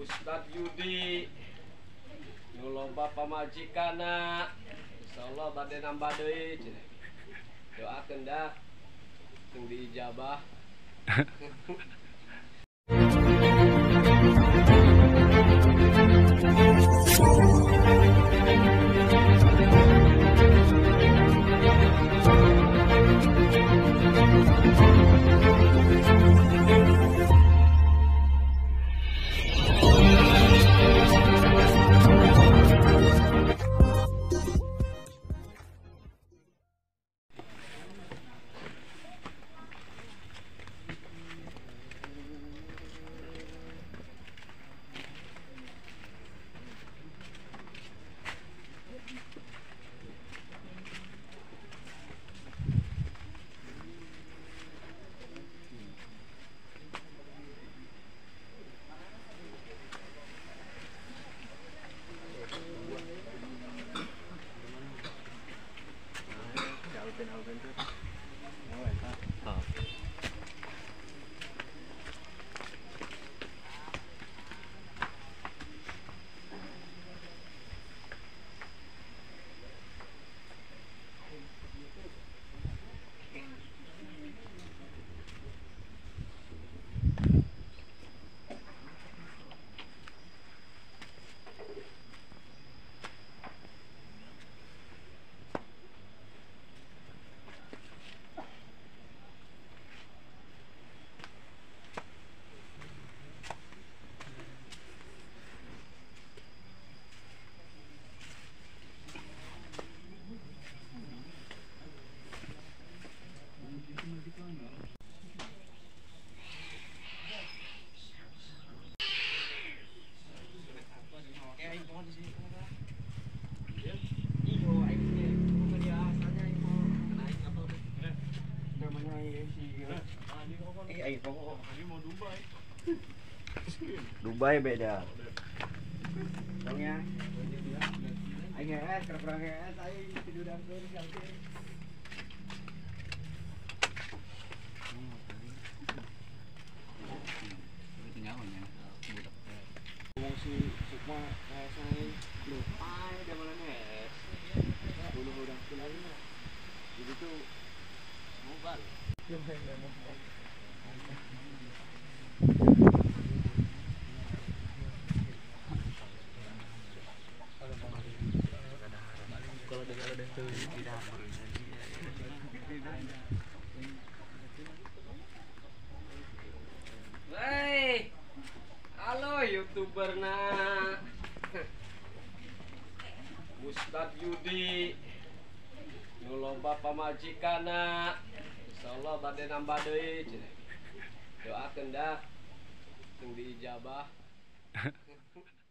Ustad Yudi nu lomba pamajikana insyaallah bade nambah deui cenah. Doakeun dah tong diijabah. Dubai beda. Dong ya. Aing geus kurang geus aing tiduran keur jalti. Ngomong si Sukma saya lupa da mana geus. Bulu udang kilanya. Jadi tuh mobal. Hei, halo YouTuber na Ustad Yudi nu lomba pamajikana insyaallah bade nambah deui cenah. Doakeun dah tong diijabah.